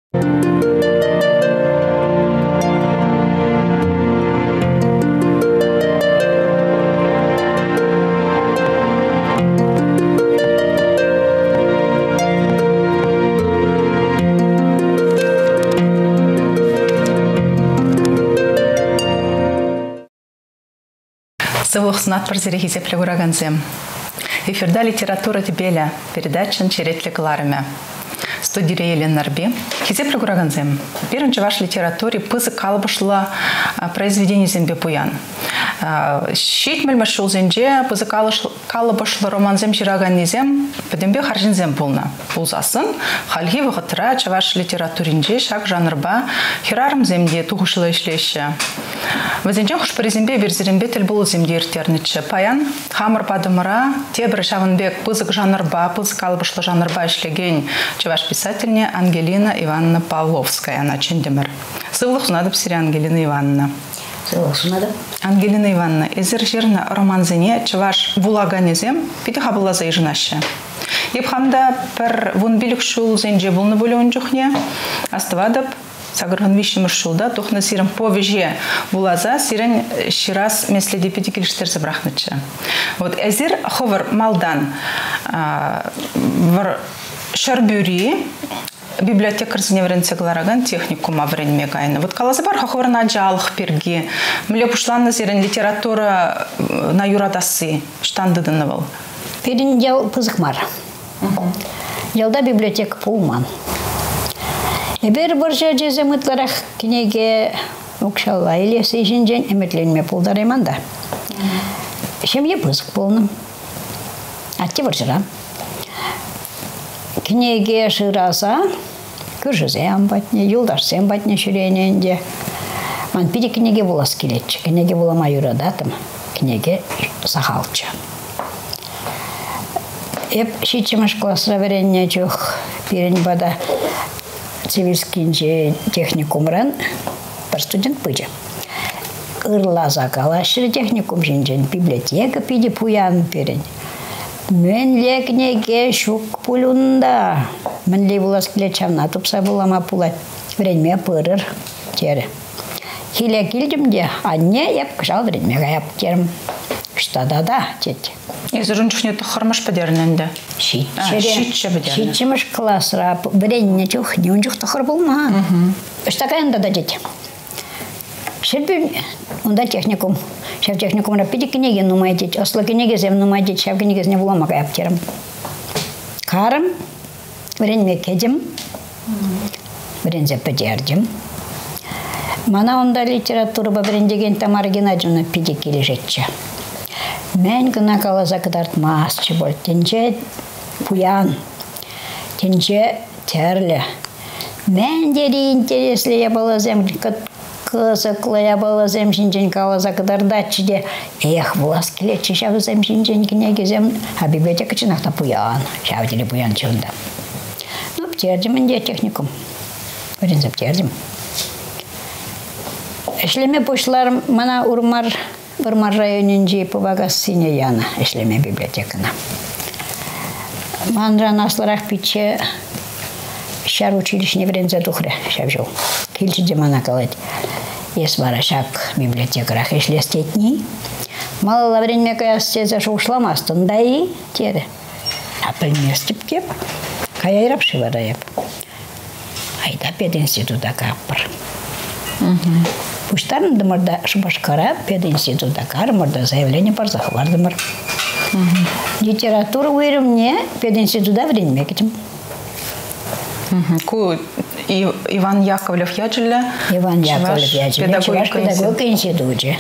Сывухснат парзерихизе плегураганзем. Эфирда литература дебеля, передачан черетле гларме. Студия Елена Нарби. Хизе плегураганзем. Первенче ваш литературе пызы калбышла произведение зембе пуян. Щит мельмашул зенже пызы калбышла романзем жираганнизем педембе харжинзем пулна. Пулзасын хальги вахатра чаваш литературинже шак жанрба хирарм земде тухушла ишлеше. Вазенчен хуш паризембе верзерембе тел булу земде иртерниче. Паян хамыр падымыра тебір шавынбек пызык жанрба, пызык калбышла жанрба ишлеген чаваш писательня Ангелина Ивановна Павловская. Она чендемер. Сывлых сунадып сире Ангелина Ивановна. Сывлых сунадып. Ангелина Ивановна, эзер жерна романзене чаваш булаганезем пиди хабыла заижнаще. Епхамда пер вон билік шул зенже булны болуын жүхне, астывадып сагырган вишімір шулда тухна сирен повеже булаза сирен ширас меследи пиди келіштерзі брахнычы. Вот эзер ховар малдан вар шарбюри библиотекар зеневренце глараган техникума вренме гайны. Вот калазабар хоховар на джалых перги. Мле пушланна зерен литература на юрадасы штандыдынывал. Перин дел пызыкмар. Делда библиотека пулман. Эбер боржа jeзе мытларах кинеге укшалла или сейжинжен эметленме пулдареманда. Шемье пызык полным. Атти боржара. Кинеге шыраса, күржізем батне, юлдашсем батне шүрененде. Ман пиде кинеге булас келетчі, кинеге булама юрадатым, кинеге сахалчы. Эп шитчіміш классра веренне чух пирен бада цивильскинче техникумран бір студент пыджы. Ырла закала шыры техникум жинжен библиотека пиде пуян перен. Мен лекнеге шук пулунда. Мен ле булас келе чамна тупса булама пулай. Время пырыр тере. Хиле килдимде, анне еп кышал время гаяп терм. Штада-да, тетя. Эзерун чухне тухармаш падерненде. Шитче бедерне. Шитчемеш классра. Время чухне, он чух тухар булма. Штакаенда да тетя. Шербин, онда техникум. Шев техникум рапиди книги нумайтить, осло книги зем нумайтить, шев книги зем вломак аптерам. Карам, время кедим, время подердим. Мана онда литература бабрендеген Тамара Геннадьевна пиди кележетче. Мен гына калаза кадарт масчы бол, тенче пуян, тенче терле. Мен дери интересли я была зем, кызыклая была земшинчен калаза кадардачы де. Эх, булас келетчі шав земшинчен кинеге зем, а библиотека чынақта пуян, шав деле пуян чында. Ну, птердім инде техникум. Варензеп птердім. Эшлеме пушлар мана урмар районинжи побагас сине яна, эшлеме библиотекана. Манран асларах пиче шар училищне врензе тухре, шав жол. Килчи демана калать. Ес бара шак библиотекарах эшлестетни. Мало время кая стеза ушла мастон, да и тере. А примерстип кеп, кая и рабши вараеп. Айда пединститута каппар. Пуштарн дымарда шубашкара пединститута кар, морда заявление пар захвардымар. Литература уйрымне пединститута время кетим. Ку Иван Яковлев Ячеле. Иван Яковлев Ячеле. Педагог институте.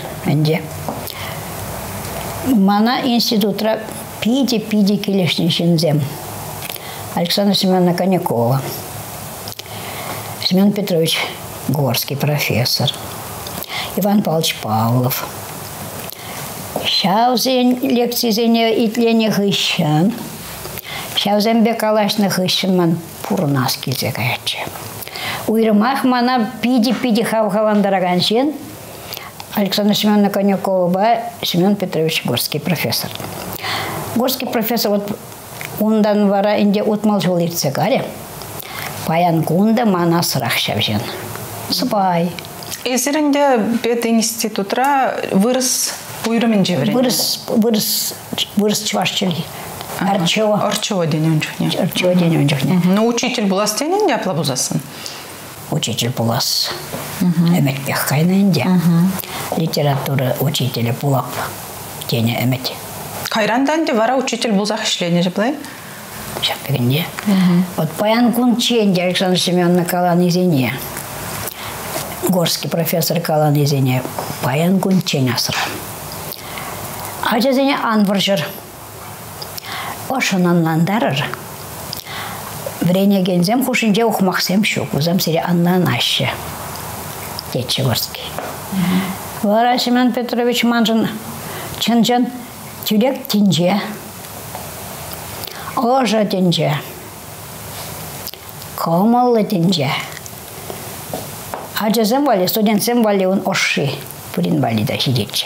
Мана институтра пиди келешничензем. Александра Семеновна Конякова. Семен Петрович Горский, профессор. Иван Павлович Павлов. Шаузен лекции зене итлене хыщан. Шаузен бекалашны хыщан ман пурнас килзе каячы. Уйрымах мана пиди хавхаландараган сен. Александра Семеновна Конякова, Семен Петрович Горский, профессор. Горский профессор, вот ондан вара инде отмал жол иртсе гаре. Паян кунда мана сырах шавжен. Сыпай. Эзерінде бет институтра вырыс буйрымен жеврен. Вырыс чувашчили. Арчево денен жүхне. Арчево денен жүхне. Но учитель булас денен де апла бузасын? Учитель булас. Әмет бек кайнайынде. Литература учителя булап. Дене әмет. Кайрандан де вара учитель булзақ ішлене жеплай? Шаппегенде. Вот Паян Кунченде Александр Семеновна Каланизине. Горский профессор Каланизине. Паян Кунчен асыра. Ачазине анбыржыр. Ошынанландарыр. Врене гензем хушинже ухмақсем шук. Узам сире аннан ашы. Детче Горский. Вара Семен Петрович Манжын чынжын тюлек тинже. Ожа тинже. Комалы тинже. Ачазем вали, студентсем вали он оши. Пурин вали да хидетче.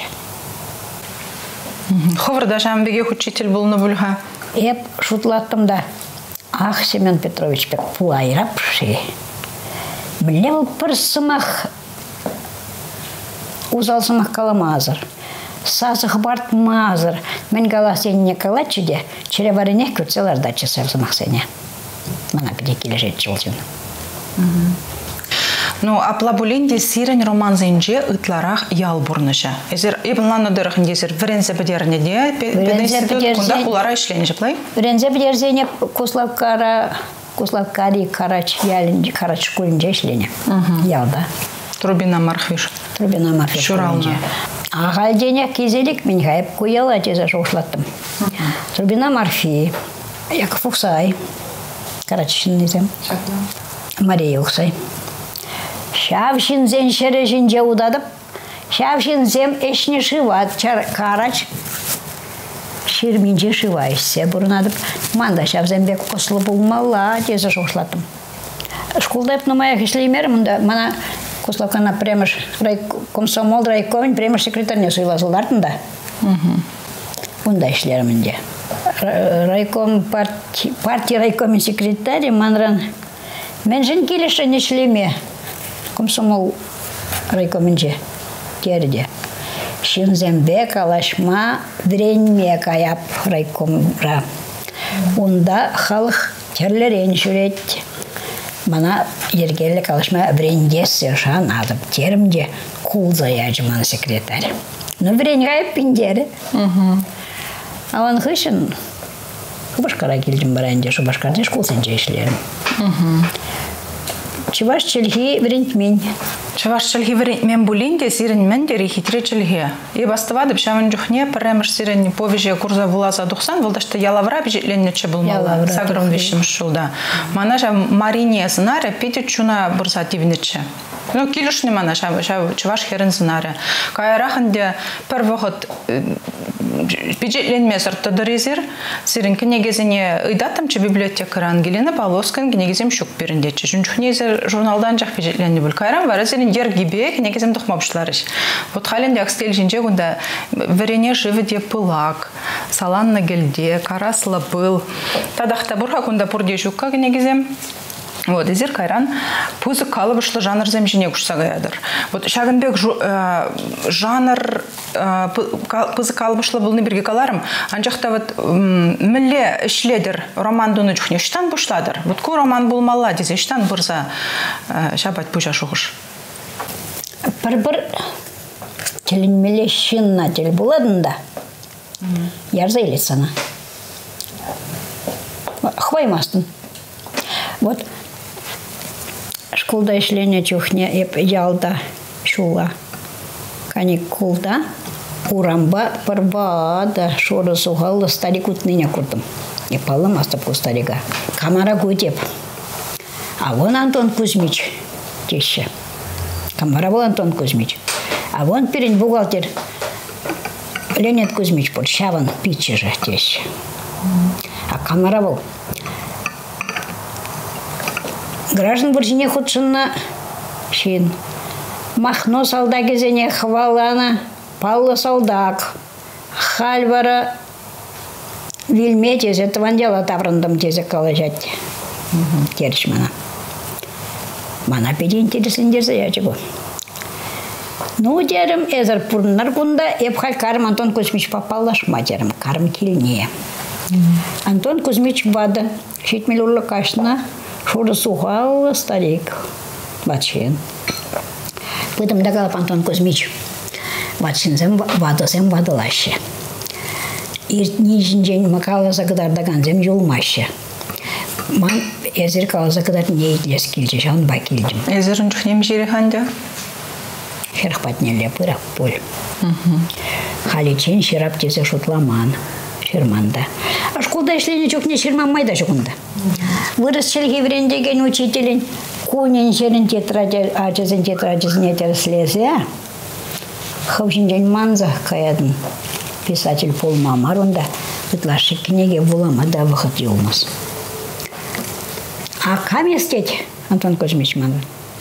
Ховырда жамбеге учитель болны бүлға? Еп шутлаттым да. Ах, Семен Петрович бек пулайрап ши. Білем бір сымақ узал сымақ каламазыр. Сазық барт мазыр. Мен кала сеніне калачы де, чере барыне күртселар да чесар сымақ сене. Мана біде кележет жылжын. Ну, апла бұленде сирен роман зенже ытларақ ял бұрныша. Эзер ебінлан одырықын дезір вірензе бідеріне де, пединститут күнда құлара ішлене жеплай? Вірензе бідерзене Куславкари Карач көлінде ішлене. Ялда. Трубина Мархвиш. Трубина Мархвиш көлінде. Ағал дене кезелік мен ғайып көйел әтезі жоғышлаттым. Трубина Марфи, Яков Ұқсай, Карачшын незем, Мария Ұқсай. Шавшин зен шережин же удадып, шавшин зем эшне шиват, Карач ширминже шива ішсе бұрынадып. Манда шавзембек қосылы болмала тезі жоғышлаттым. Школда эпномаяқ ішлеймер, мұнда мана Кославкана премыш комсомол райкомын премыш секретаріне сұйлазылдартында. Бұнда ішлерімінде. Райком партия райкомын секретарі манран мен жын келешін ішлеме комсомол райкомынже керде. Шинзембек алашма вренме каяп райкомра. Онда халық терлерен жүрет. Мана ергелік алашма врендесі жан адып терімде кулза яжыман секретарь. Ну, врен ғайып піндері. Аван хышын Шубашкара келдім барайынде, Шубашкарда школсенже ішлерім. Чываш челхи врентмен. Чываш челхи врентмен бұлінде сиренмен дері хитре челхи. И бастывады бішамын жүхне пірреміш сиренні повеже курза вулаза дұқсан, вылдашты ялавра бежетленнече бұлмалы. Сагырым вешім шулда. Мана жа Марине зынаре пети чуна бұрса дивнече. Ну, келішні мана чываш херін зынаре. Кайрахынде пір вғыт бюджетленме сұртты дұрезер, сирен кенегезіне ұйдатымчы библиотекаран келені Павловскан кенегезем шук беріндечі. Жүнчүхнезер журналдан жақ бюджетленді бұл. Кайран бары зерен ергебе кенегезем дұқмапшыларыш. Вот халінде акстел жинже күнда вірене живіде пылак, саланны гелде, караслы был. Тадақта бұрға күнда пұрде жүкка кенегезем. Вот, изер кайран пузы калыбышлы жанр земжине кушсагаядыр. Вот шагынбек жанр пузы калыбышлы бұлны бірге каларым. Анжақта вот мүлле ішледір роман дуны жүхне үштан бұшладыр. Вот ку роман болмалла дезе үштан бұрза шабат бұжа шуғыш. Бір телінмеле шынна тел боладында ярза елесана. Хваймастын. Вот школда ішлене чухне еп ялда шула. Каникулда урамба парбада шоры суғалы старик утныне курдым. Епалым астыпку старига. Камара көтеп. А вон Антон Кузьмич теші. Камара был Антон Кузьмич. А вон перед бухгалтер Леонид Кузьмич был. Шаван пичи же теші. А камара был. Граждан буржине худшынна шин. Махно салда кезене хвалана, Павла Салдак, Хальвара Вильметез, это вандела таврандам тезе калажать. Терчмана. Мана педе интереслендерзе ячыгу. Ну, дерім, әзір пұрынлар күнда, епхал Карым Антон Кузьмич попалашма, дерім, Карым келіне. Антон Кузьмич бады, шетмел ұрлы қашына, шуры сухал старик, батшен. Бұдым дағалып Антон Кузьмич, батшынзем вадызем вадылашы. Иртнижін жен мақалы зағыдардаған зем жолмашы. Ман әзір қалаза қадар не етлес келді, жанба келдім. Әзірін жүхнем жері қанды? Шерхпатнелі пырақ бол. Халичен шерап тезе шутламан, шерманда. Ашқолда ішлене жүхне шерманмайда жүгінді. Вырыс шелге верендеген учителін көнен жерін ажызын тетрадизін етерслезе, хаушинжен манза қаядын писатель Пол Мамарунда ытлашы книге буламада выход елмас. А кам естеть, Антон Кузьмич маны?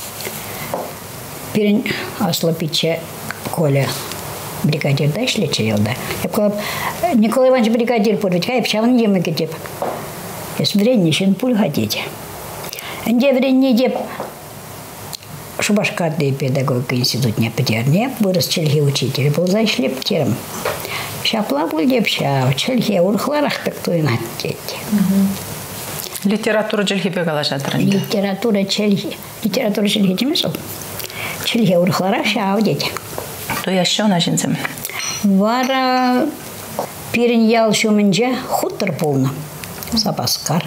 Перен аслопиче Коля бригадир да ишлече елда. Николай Иванович бригадир пурвить, хай пчавын емі кетеп. Ес вреннешен пуль хотите. Энде вренне деп Шубашкарды педагогика институтне петерне, вырос челге учитель был за ишлеп терм. Шапла был деп шау, челге урхларах пек туйнат дети. Литература челге бегала жатырынды? Литература челге демес ол. Челге урхларах шау дети. То яшо на жінцем? Вара пирен ял шумынже хутор полно. Запаскар.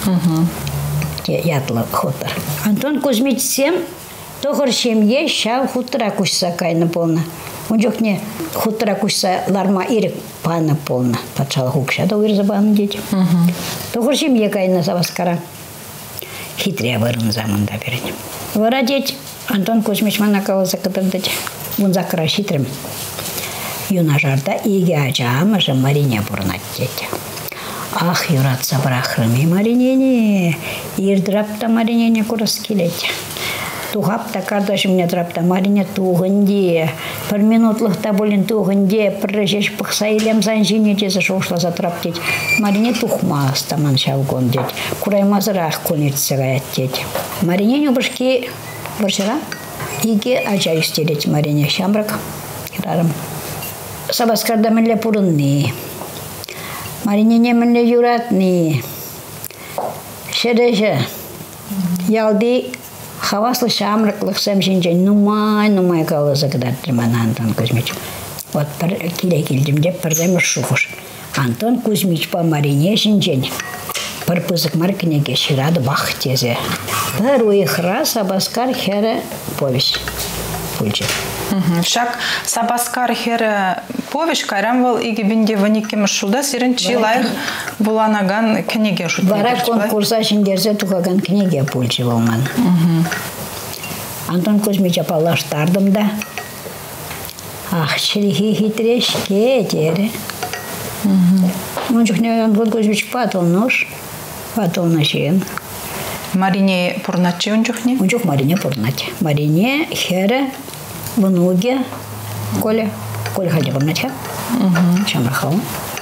Ятлы хутор. Антон Кузьмич сем тоғыр шемге шау хутора кушса кайны полно. Он жоқ не хутора кушса ларма ирек паны полно. Патшалы хукша да уйрза баны дети. Тоғыр шемге кайны Запаскара. Хитрия вырын заманда береді. Вара деть Антон Кузьмич манакалыза кыдырдыды. Бунзакыра хитрым. Юнажарда иге ажамы же Марине бұрнат деті. Ах, юратса бірақырыме Маринене, ердрапта Маринене көріс келеді. Туғапта кардашымне драпта Марине туғынде, бір минутлықта болын туғынде, бір жеш пықса елем зан женетесі шоушла затрап деді. Марине туқма астаман шаугон деді. Кураймазырақ көнетсі ғаят деді. Маринене бұршке бұршыра, иге ажа үстеледі Марине шамрак. Рарым. Сабаскарда мінле пұрынны. Маринене мінле юратны. Шережі. Ялды хаваслы шамрыклық сәмшінжен нумай қалызы қыдаттыр мана Антон Кузьмич. Вот келе келдім деп бірдемір шуғыш. Антон Кузьмич па Марине жінжен. Бір пызық маркінеге шырады бақ тезе. Бір уйықра Сабаскар хәрі повесть. Пульче. Шак Сабаскар хері повеш кайрамвал игебінде ваникемі шулда сирен чилайық буланаган книге шутне. Вара конкурса шиндерзе туғаган книге пульче болман. Антон Кузьмич апалаштардым да. Ах, шелихи хитрешке тері. Он жүхне Антон Кузьмич патыл нож, патыл нашен. Марине пурначе он жүхне? Он жүх Марине пурначе. Марине хері внуге Коля халде пурначе. Шамрахау.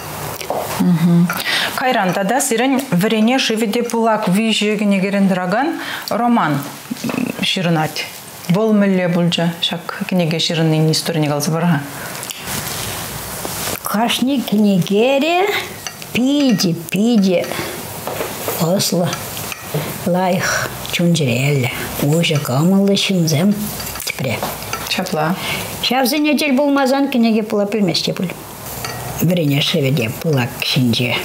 Кайран тада сирен врене шивиде пулак вижегіне керендіраган роман ширынат. Бол мүлле бұлжа шак книге ширынның историяне қалсы барға? Кашни книгере пиди осло лайх чунжерелі. Уже камылы шымзем тіпре. Шапла. Шавзы недель болмазан книге пыла пілместе бұл. Врене шивиде пулак шинже.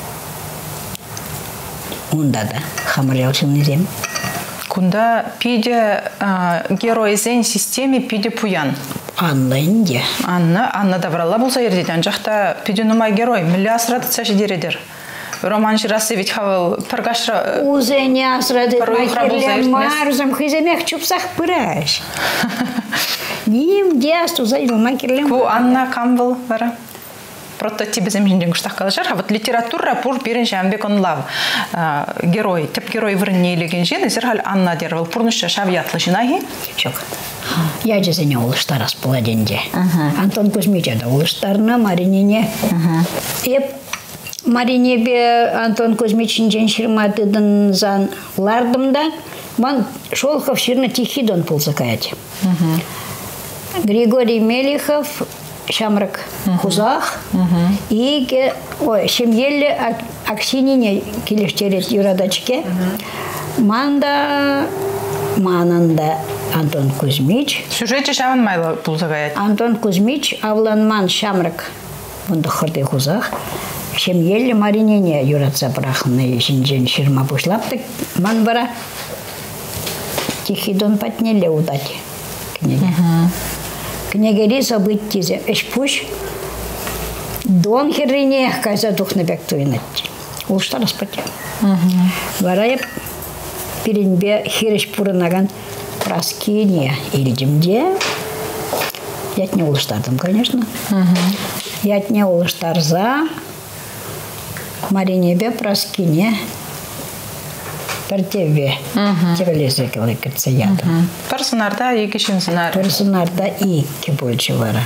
Онда да хамырел шымнезем. Кунда пиде геройзен системе пиде пуян. Анна инде. Анна даврала болса ердеден. Жақта пиде нумай герой. Мілі асырады цәші дередер. Роман жирасы ведь хавал паргашра... Узе не асырады. Макерлер марузам хыземех чупсах пыраш. Ним диасту зайдыл макерлер. Ку Анна камвал вара? Прототип земжінден күштақ қалашар. Вот литература пур берін жәмбек онлав герой, теп герой вірінне елеген жен, зерхал Анна дервал пурнышша шавиятлы жинахи? Шок. Я жезене олыштар аспыладенде. Антон Кузьмича да олыштарна Маринене. Еп Маринебе Антон Кузьмичин жен шырматыдын зан лардым да, Ман Шолохов ширна Тихий Дон пулзакаять. Григорий Мелихов, Шамрак Хузах, и Шемьелле Аксинине Килиштерет Юрадачке, Мананда Антон Кузьмич. Сюжете Шаман Майло пулзакаять. Антон Кузьмич, Авланман Шамрак Бундахорды Хузах, Шемьелле Маринине Юрадца Брахны, Шинджен Ширма Бушлаптык, Манбара Тихий Дон Патнеле удать книги. Княгири события эшпуш Дон херине кайза духны бектуинат. Улышта распати. Варая перенбе хериш пурынаган праскине илдимде. Ятне улыштардым, конечно. Ятне улыштарза Маринебе праскине Пертеве, тевелезе калыкырца ядым. Персонарда и кишинсинар. Персонарда и больше вара.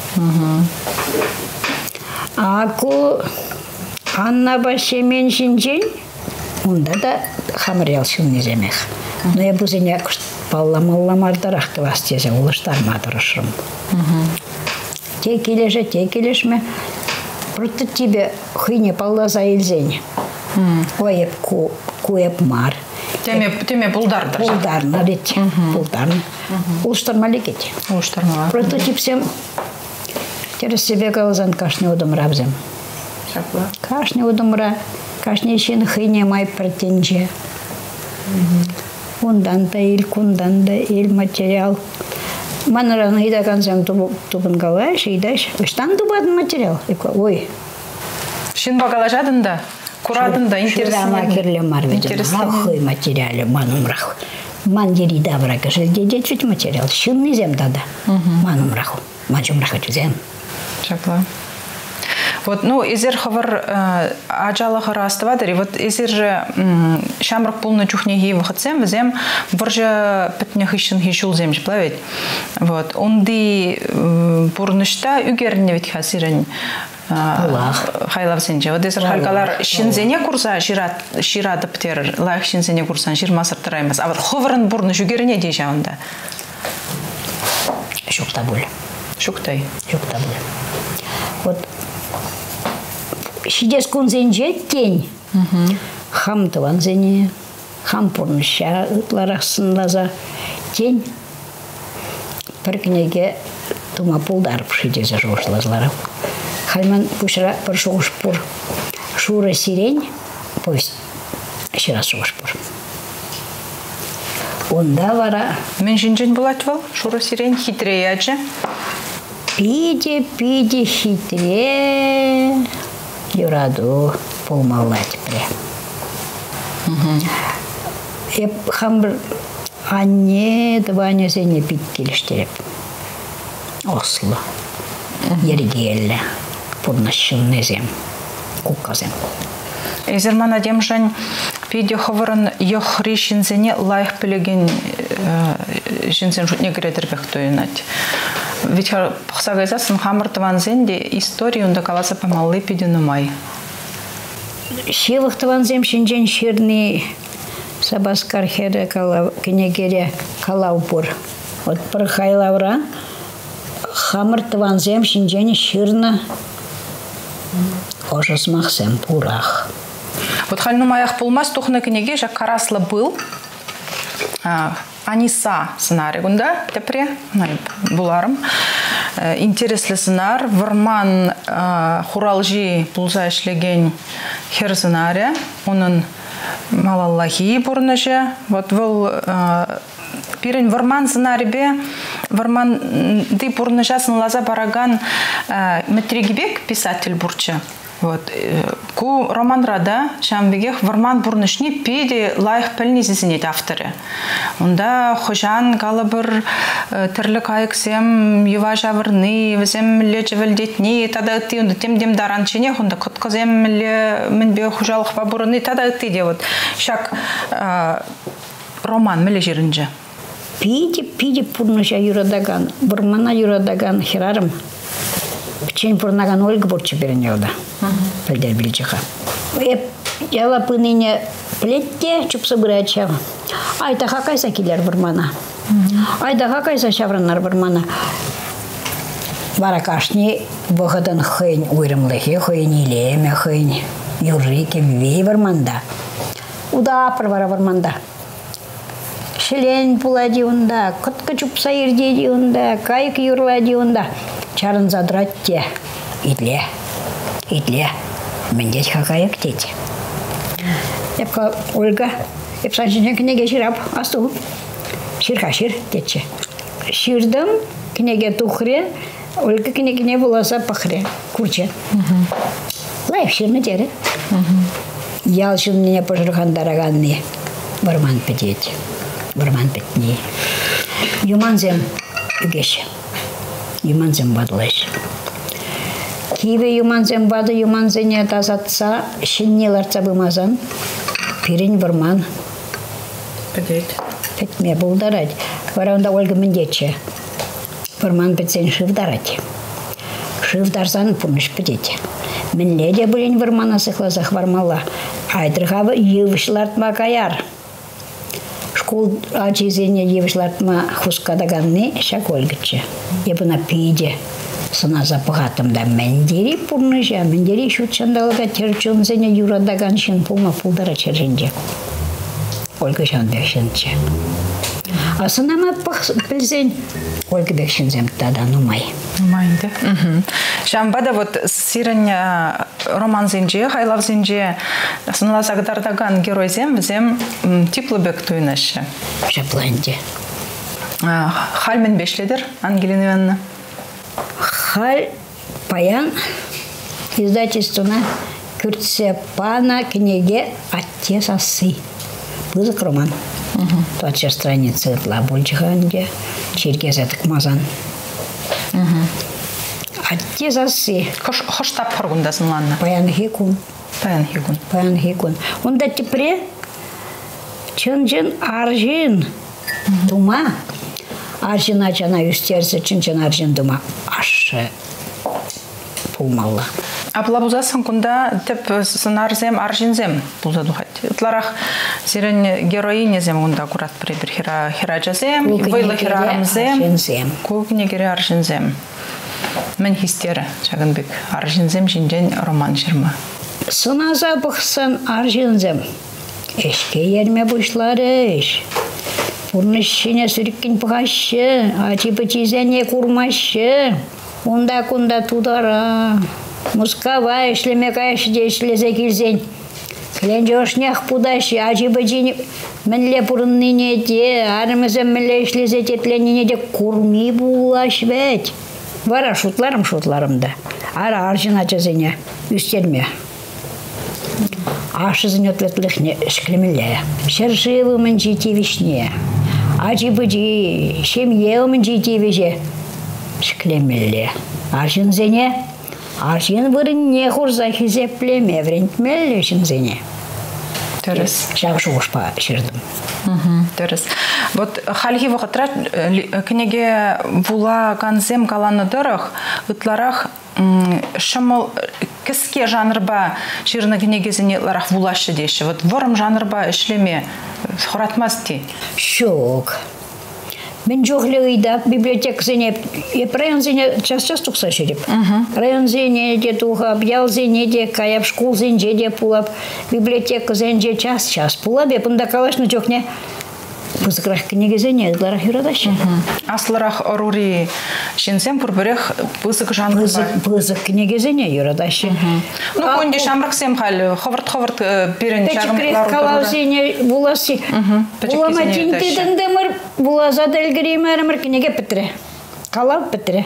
Аку Анна Башемен шинчен, онда да хамрел шуннеземех. Но я бузеняк палламалламардарах квастезе улыштармадырышым. Те келешме. Просто тебе хыне паллаза илзень. Ой, куеп мар. Теме булдар. Булдар, нарить. Булдар. Улыштармали кети. Улыштармала. Прототип всем через себе галазан кашни удумра взем. Кашни удумра, кашни ищен хыне май претенже. Кунданда ил материал. Манараны идакансем тубын галаш, идаш. Штан тубадын материал. Ой. Шин багалажадында. Курадында интересно. Ахой материалы манумрах. Мандери даврака желдеде чуть материал. Шынный зем дада. Манумраху. Мачумраху зем. Шакла. Вот, ну, изер хавар аджалаха раставадыр. Вот изер же шамрак полна чухнеги выходцем, взем боржа пятнях ищен хищул земж плавить. Вот, онды бурнышта үгерне ведь хасирен. Хайлав сенже. Вот изер халькалар шинзене курса ширады птер, лайх шинзене курсан ширмасыр тыраймас. А вот хаварын бурныш үгерне дейша онда. Шуктабуль. Шуктай. Шуктабуль. Вот Шидес кунзенже тень. Хам таванзене, хам порныша ларахсын лаза тень. Бір кнеге тума пулдар шидезе жошлазларов. Хальман пушра прошош пур шура сирень, пусть еще раз шош пур. Онда вара. Мен жинжин булатвал шура сирень хитрее аджа. Пиде хитре. Юраду полмалать пре. Хамбр анне даваня зене питкелиштереп. Осло. Ергелле. Пурнащынный зем. Кукказем. Эзерман адемжан пиде хаваран йохри шинзене лайх пелеген шинзен жутне гредербек тоинать. Ведь пахсагайзасын хамыртыван зенде историю унда каласа памаллы пиде нумай. Шивахтыван зем шинжен ширный сабаскар хере кенегере калаупур. Вот прохайлавра хамыртыван зем шинжен ширна ожасмахсем пурах. Вот хальнумаях пулмас тухна кенеге жак караслы был. Аниса сценарий гунда тепре буларым. Интересный сценарий. Варман хуралжи пулза ишлеген хер сценария. Onun малаллахи бурнаже. Вот был пирен варман сценарий варман ды бурнажасын лаза бараган Метригибек писатель бурча. Вот. Ку роман рада шамбегех варман бурнышни педи лайх пельнизисинет авторы. Онда хожан галабыр терлік айксем юважавырны, візем лечевел детни, тада ты онда тем даранчине, онда кыткызем ле мінбе хожалық бабурыны, тада ты де вот. Шак роман міле жерінже. Пиди пурныша юрадаган, вармана юрадаган херарым. Пчень пурнаган Ольга бурчы берен елда. Пөлдер білчіға. яла пыныне плетте чупсы бырача. Айта хакайса килер бұрмана. Айда хакайса шавранар бұрмана. Баракашни выходан хэнь уйрымлыхе, хэнь илеме, хэнь юррике вей бұрманда. Уда парвара бұрманда. Шелен пула дионда, кытка чупса ирде дионда, кайк юрла дионда. Чарын задратте. Идле. Мендеть хакаяк тети. Епка Ольга, епсанчине кнеге ширап, асту. Шир тече. Ширдым, кнеге тухре, Ольга кнегине буласа пахре, курче. Лайф ширны тере. Ялшын мне пожырхан дараганны. Барман пететь. Барман петни. Юманзем үгеш. Юманзем бадлайш. Киве юманзем бады юманзене тазатса, шиннеларца бымазан. Пирень барман. Пететь. Петме булдарать. Варанда Ольга мендече. Барман петсен шивдарать. Шивдарсан пумеш пететь. Мен леде булень бармана сыхлазах вармала. Айдрыгавы евышлартма каяр. Школ ачизене евышлартма хускадаганны шак Ольгаче. Ебына пиде. Сына запыгатымда мендери пурныжа, мендери шутчандалга терчонзене юрадаган шин пулма пулдара черенже. Ольга жан бекшенче. А сынама пылзен Ольга бекшензем тада нумай. Нумайды. Шамбада вот сирен роман зенже, хайлав зенже, сынала сагдардаган геройзем, зем теплыбек туйнашы. Шапланде. Хальмен бешледер, Ангелина Ивановна. Халь паян издательствона Кюрцепана книге «Отец осы». Бызык роман. Тотча страницы Тлабульчиханде, Черкезетик мазан. «Отец осы». Хоштап хоргундасың ланна? Паян хикун. Паян хикун. Онда тепре чын-чын аржин дума. Аржин ачана үстерсе чын-чын аржин дума. Ашы пулмалла. Аплабузасын кунда теп сынарзем аржинзем булзадухать. Итларах сирен героинезем кунда курат прибир хираджазем, вайлы хирарамзем, кукнегере аржинзем. Мен хистері чагынбек аржинзем жинжен роман жирма. Сыназа бұқсан аржинзем. Эшке ерме бұшлары еш. Пурнышшыне сүріккен бұғашы, ачы-бычизене курмашы. Онда-кунда тудара. Мускава эшлемек айшыде эшлезе келзен. Кіленже ошнях пудашы, ачы-бычине мінле пұрынныне де, арымызым мінле эшлезе тепленіне де курми бұлаш бәд. Вара шутларым-шутларымда. Ара аржын ачызыне үстерме. Ашызын өтлетліхне шклемеле. Шершивымын житевишне. Ачы-бычи шемеумын житевиже шклемеле. Аржын зене. Аржын вырынне хурза хизеплеме врентмеле зене. Терес. Шағышы ошпа шырдым. Терес. Вот хальги вақытра книге вула ганзем каланы дырық, ытларах шымыл кіске жанрба шырны книгезіне ларах вулашы деші. Вот ворым жанрба ішлеме сұратмас те? Шок. Мен жоғлы ұйда библиотека зене, район зене час-час тұқса шеріп. Район зене де тұғап, ял зене де каяп, школ зенже де пулап, библиотека зенже час-час пулап, епында калашны жоқне пызықрақ книге зене, ұларах юрадашы. Асларах орури шенсем пұрбірех пызық жанры бар? Пызық книге зене юрадашы. Ну, конде шамрықсем қал, ховырт берін жағымлар калау зене буласы. Булама тентедіндемір, булаза дәлгіремәрімір книге пітірі. Калау пітірі.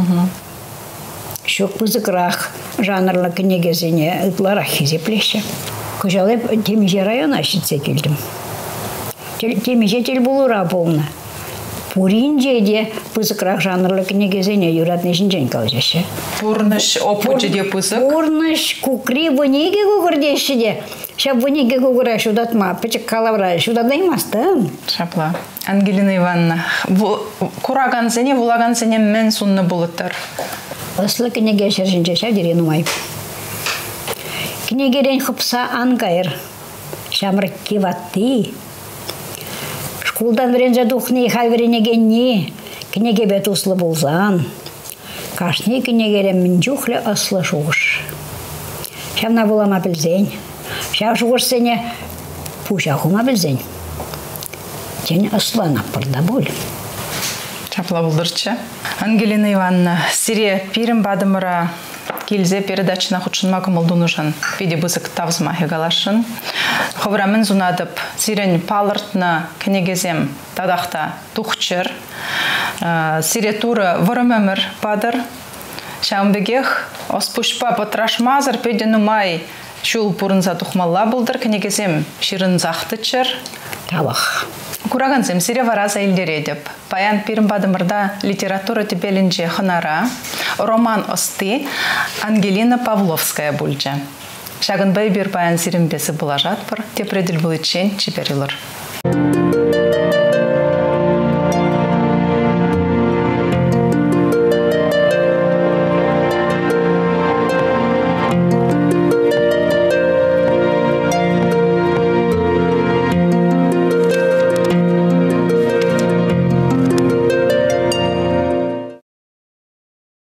Шоқ пызықрақ жанрлы книге зене ұларах хизеплеші. Көжалы Темеже район ашытсе келдім. Темеже тел болура болна. Пуринже де пызықрақ жанрлы книгезене юратны жинжен қалжашы. Пурныш опучы де пызық? Пурныш кукри вынеге кугырдеші де. Шап вынеге кугыра шудатма, пычық калавра шудадаймастым. Шапла. Ангелина Ивановна, кураганзене, вулаганзене мен сунны болыттар? Аслы книге шаржинче шадире нумай. Книгерен хыпса ангайр. Шамрык киватты. Шкулдан вренже духни хайверенегенни. Книге бет услы болзан. Кашни книгерен минжухле аслы шуғыш. Шамна булама білзен. Шау шуғыш сене пушахума білзен. Тен аслана пырда бол. Чапла булдырчы. Ангелина Ивановна, сире пирим бадымыра килзе передачына хучынма кымылдунушан видебызык тавзма хегалашын. Ховрамен зунадып сирен палыртна книгезем тадахта тухчыр. Сире тура вырымемір бадыр. Шамбегех оспушпа потрашмазыр педенумай шул пурынза тухмалла булдыр книгезем ширын захтычыр. Тавах. Кураганзем сире вараза илдередеп. Паян пирим бадымырда литература тепелінже хынара, роман осты Ангелина Павловская бульджа. Шагын бай бир паян сирим бесі булажат пыр, тепреділ бұлычен чиперилыр.